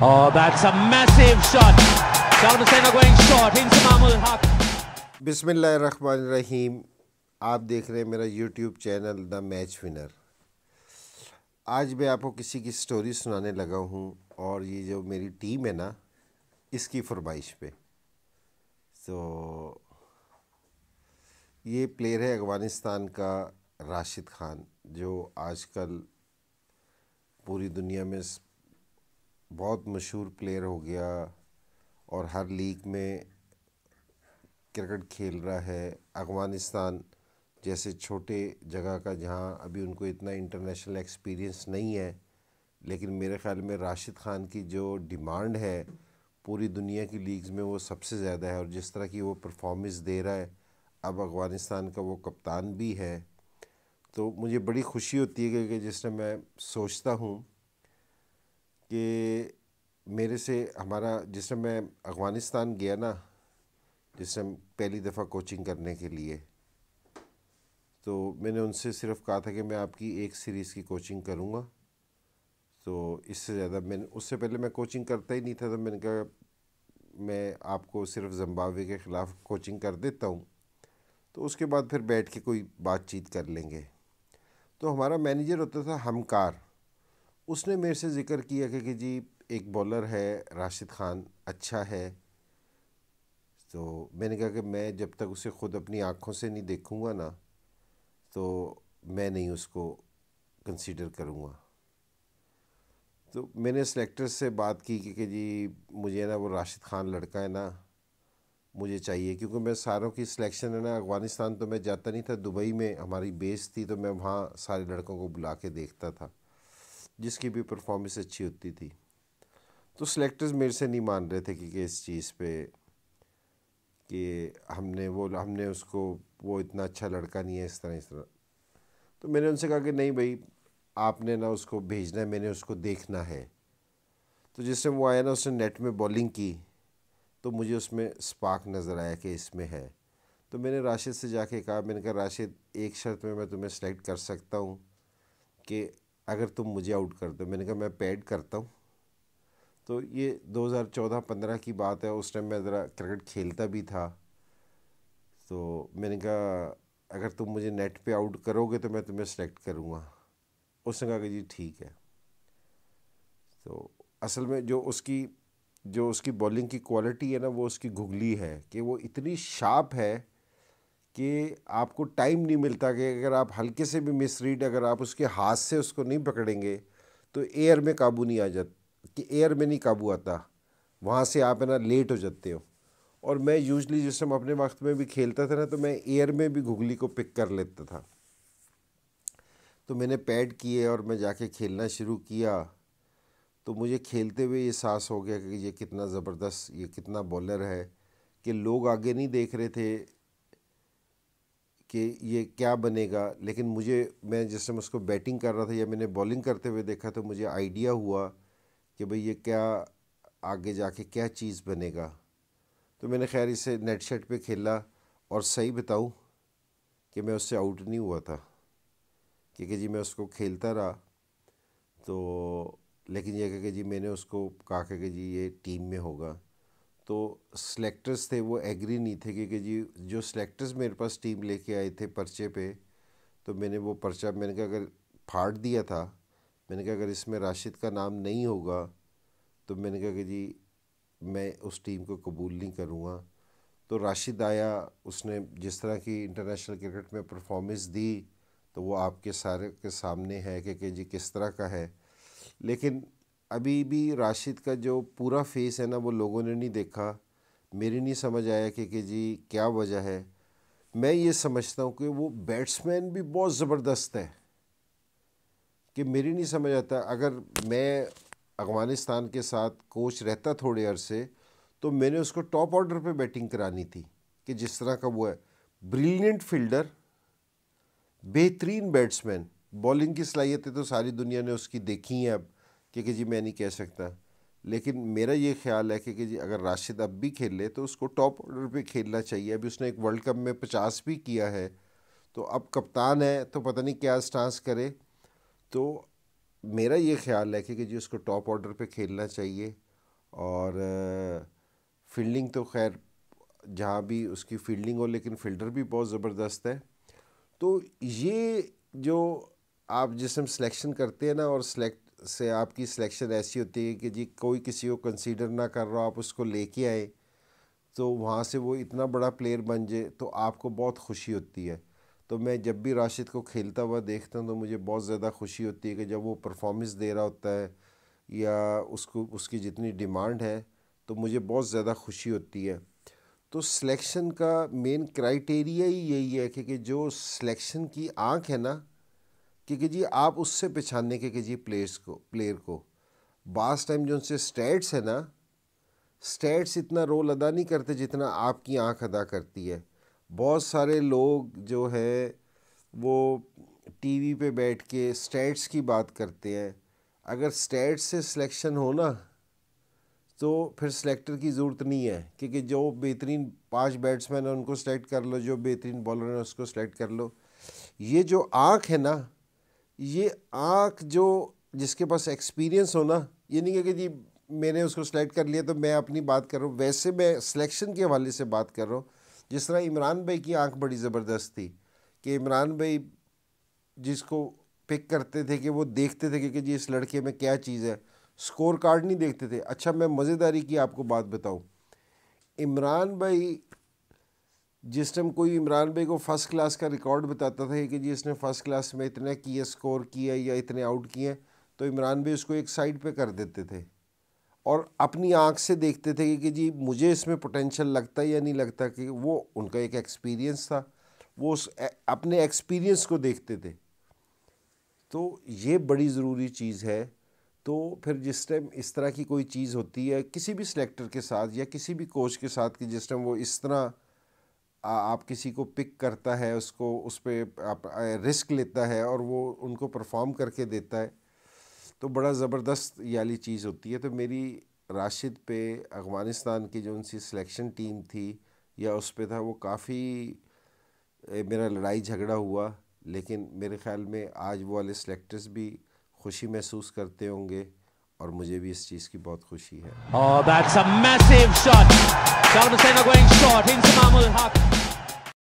Oh, that's a massive shot. Saddam Hussein are going short. Inzamam will haq. बिस्मिल्लाहिर्रहमानिर्रहीम। आप देख रहे हैं मेरा YouTube channel the match winner. आज मैं आपको किसी की स्टोरी सुनाने लगा हूँ और ये जो मेरी टीम है ना, इसकी फरमाइश पे। तो ये प्लेयर है अफ़गानिस्तान का राशिद खान, जो आजकल पूरी दुनिया में बहुत मशहूर प्लेयर हो गया और हर लीग में क्रिकेट खेल रहा है। अफ़गानिस्तान जैसे छोटे जगह का, जहां अभी उनको इतना इंटरनेशनल एक्सपीरियंस नहीं है, लेकिन मेरे ख़्याल में राशिद खान की जो डिमांड है पूरी दुनिया की लीग्स में वो सबसे ज़्यादा है। और जिस तरह की वो परफॉर्मेंस दे रहा है, अब अफ़गानिस्तान का वो कप्तान भी है, तो मुझे बड़ी खुशी होती है कि जिस टाइम मैं सोचता हूँ कि मेरे से हमारा, जिस टाइम मैं अफ़गानिस्तान गया ना, जिस टाइम पहली दफ़ा कोचिंग करने के लिए, तो मैंने उनसे सिर्फ कहा था कि मैं आपकी एक सीरीज़ की कोचिंग करूँगा। तो इससे ज़्यादा मैंने, उससे पहले मैं कोचिंग करता ही नहीं था, तो मैंने कहा मैं आपको सिर्फ ज़िम्बाब्वे के ख़िलाफ़ कोचिंग कर देता हूँ, तो उसके बाद फिर बैठ के कोई बातचीत कर लेंगे। तो हमारा मैनेजर होता था हमकार, उसने मेरे से ज़िक्र किया कि जी एक बॉलर है राशिद खान, अच्छा है। तो मैंने कहा कि मैं जब तक उसे ख़ुद अपनी आँखों से नहीं देखूँगा ना, तो मैं नहीं उसको कंसीडर करूँगा। तो मैंने सेलेक्टर्स से बात की कि जी मुझे ना वो राशिद खान लड़का है ना, मुझे चाहिए, क्योंकि मैं सारों की सिलेक्शन है ना, अफ़गानिस्तान तो मैं जाता नहीं था, दुबई में हमारी बेस थी, तो मैं वहाँ सारे लड़कों को बुला के देखता था जिसकी भी परफॉर्मेंस अच्छी होती थी। तो सेलेक्टर्स मेरे से नहीं मान रहे थे कि इस चीज़ पे कि हमने उसको, वो इतना अच्छा लड़का नहीं है, इस तरह। तो मैंने उनसे कहा कि नहीं भाई, आपने ना उसको भेजना है, मैंने उसको देखना है। तो जिस टाइम वो आया ना, उसने नेट में बॉलिंग की, तो मुझे उसमें स्पार्क नज़र आया कि इसमें है। तो मैंने राशिद से जाके कहा, मैंने कहा राशिद, एक शर्त में मैं तुम्हें सेलेक्ट कर सकता हूँ कि अगर तुम मुझे आउट कर दो। मैंने कहा मैं पैड करता हूँ। तो ये 2014-15 की बात है, उस टाइम मैं ज़रा क्रिकेट खेलता भी था। तो मैंने कहा अगर तुम मुझे नेट पे आउट करोगे तो मैं तुम्हें सेलेक्ट करूँगा। उसने कहा कि जी ठीक है। तो असल में जो उसकी बॉलिंग की क्वालिटी है ना, वो उसकी घुगली है कि वो इतनी शार्प है कि आपको टाइम नहीं मिलता कि अगर आप हल्के से भी मिसरीड, अगर आप उसके हाथ से उसको नहीं पकड़ेंगे तो एयर में काबू नहीं आ जाता, कि एयर में नहीं काबू आता, वहाँ से आप है ना लेट हो जाते हो। और मैं यूजली जिस टाइम अपने वक्त में भी खेलता था ना, तो मैं एयर में भी घुगली को पिक कर लेता था। तो मैंने पैड किए और मैं जाके खेलना शुरू किया। तो मुझे खेलते हुए ये एहसास हो गया कि ये कितना ज़बरदस्त, ये कितना बॉलर है, कि लोग आगे नहीं देख रहे थे कि ये क्या बनेगा, लेकिन मैं जिस समय उसको बैटिंग कर रहा था या मैंने बॉलिंग करते हुए देखा, तो मुझे आइडिया हुआ कि भाई ये क्या आगे जाके क्या चीज़ बनेगा। तो मैंने खैर इसे नेट शेट पे खेला, और सही बताऊं कि मैं उससे आउट नहीं हुआ था, क्योंकि जी मैं उसको खेलता रहा। तो लेकिन यह कि जी मैंने उसको कहा कि जी ये टीम में होगा। तो सेलेक्टर्स थे वो एग्री नहीं थे, क्योंकि जी जो सेलेक्टर्स मेरे पास टीम लेके आए थे पर्चे पे, तो मैंने वो पर्चा, मैंने कहा अगर फाड़ दिया था, मैंने कहा अगर इसमें राशिद का नाम नहीं होगा तो मैंने कहा कि जी मैं उस टीम को कबूल नहीं करूँगा। तो राशिद आया, उसने जिस तरह की इंटरनेशनल क्रिकेट में परफॉर्मेंस दी, तो वो आपके सारे के सामने है कि जी किस तरह का है। लेकिन अभी भी राशिद का जो पूरा फेस है ना, वो लोगों ने नहीं देखा। मेरी नहीं समझ आया कि जी क्या वजह है। मैं ये समझता हूँ कि वो बैट्समैन भी बहुत ज़बरदस्त है, कि मेरी नहीं समझ आता, अगर मैं अफ़गानिस्तान के साथ कोच रहता थोड़े अरसे, तो मैंने उसको टॉप ऑर्डर पे बैटिंग करानी थी, कि जिस तरह का वो है। ब्रिलियंट फील्डर, बेहतरीन बैट्समैन, बॉलिंग की सलाहियतें तो सारी दुनिया ने उसकी देखी हैं अब, कि जी मैं नहीं कह सकता। लेकिन मेरा ये ख्याल है कि जी अगर राशिद अब भी खेले तो उसको टॉप ऑर्डर पे खेलना चाहिए। अभी उसने एक वर्ल्ड कप में 50 भी किया है, तो अब कप्तान है, तो पता नहीं क्या स्टांस करे। तो मेरा ये ख्याल है कि जी उसको टॉप ऑर्डर पे खेलना चाहिए। और फील्डिंग तो खैर जहाँ भी उसकी फील्डिंग हो, लेकिन फील्डर भी बहुत ज़बरदस्त है। तो ये जो आप जिस टाइम सिलेक्शन करते हैं ना, और सेलेक्ट से आपकी सिलेक्शन ऐसी होती है कि जी कोई किसी को कंसीडर ना कर रहा, आप उसको लेके आए तो वहाँ से वो इतना बड़ा प्लेयर बन जाए तो आपको बहुत खुशी होती है। तो मैं जब भी राशिद को खेलता हुआ देखता हूँ तो मुझे बहुत ज़्यादा खुशी होती है कि जब वो परफॉर्मेंस दे रहा होता है या उसको उसकी जितनी डिमांड है तो मुझे बहुत ज़्यादा खुशी होती है। तो सिलेक्शन का मेन क्राइटेरिया ही यही है कि जो सिलेक्शन की आंख है ना, कि जी आप उससे पहचानने के जी प्लेयर को बास टाइम जो उनसे स्टैट्स है ना, स्टैट्स इतना रोल अदा नहीं करते जितना आपकी आंख अदा करती है। बहुत सारे लोग जो है वो टीवी पे बैठ के स्टैट्स की बात करते हैं। अगर स्टैट्स से सिलेक्शन हो ना तो फिर सेलेक्टर की ज़रूरत नहीं है, क्योंकि जो बेहतरीन 5 बैट्समैन हैं उनको सेलेक्ट कर लो, जो बेहतरीन बॉलर हैं उसको सेलेक्ट कर लो। ये जो आँख है ना, ये आँख जो जिसके पास एक्सपीरियंस हो ना, ये नहीं है कि जी मैंने उसको सेलेक्ट कर लिया तो मैं अपनी बात कर रहा हूँ, वैसे मैं सिलेक्शन के हवाले से बात कर रहा हूँ। जिस तरह इमरान भाई की आँख बड़ी ज़बरदस्त थी कि इमरान भाई जिसको पिक करते थे कि वो देखते थे कि जी इस लड़के में क्या चीज़ है, स्कोर कार्ड नहीं देखते थे। अच्छा, मैं मज़ेदारी की आपको बात बताऊं, इमरान भाई जिस टाइम कोई इमरान भाई को फ़र्स्ट क्लास का रिकॉर्ड बताता था कि जी इसने फ़र्स्ट क्लास में इतना किया, स्कोर किया या इतने आउट किए, तो इमरान भाई उसको एक साइड पे कर देते थे और अपनी आंख से देखते थे कि जी मुझे इसमें पोटेंशियल लगता है या नहीं लगता। कि वो उनका एक एक्सपीरियंस था, वो अपने एक्सपीरियंस को देखते थे। तो ये बड़ी ज़रूरी चीज़ है। तो फिर जिस टाइम इस तरह की कोई चीज़ होती है किसी भी सिलेक्टर के साथ या किसी भी कोच के साथ कि जिस टाइम वो इस तरह आप किसी को पिक करता है, उसको उस पर रिस्क लेता है और वो उनको परफॉर्म करके देता है, तो बड़ा ज़बरदस्त ये वाली चीज़ होती है। तो मेरी राशिद पे अफ़गानिस्तान की जो उनकी सिलेक्शन टीम थी या उस पे था, वो काफ़ी मेरा लड़ाई झगड़ा हुआ, लेकिन मेरे ख़्याल में आज वो वाले सिलेक्टर्स भी खुशी महसूस करते होंगे और मुझे भी इस चीज़ की बहुत खुशी है। Oh, that's a massive shot. Saddam Hussein are going short. Inzamam will have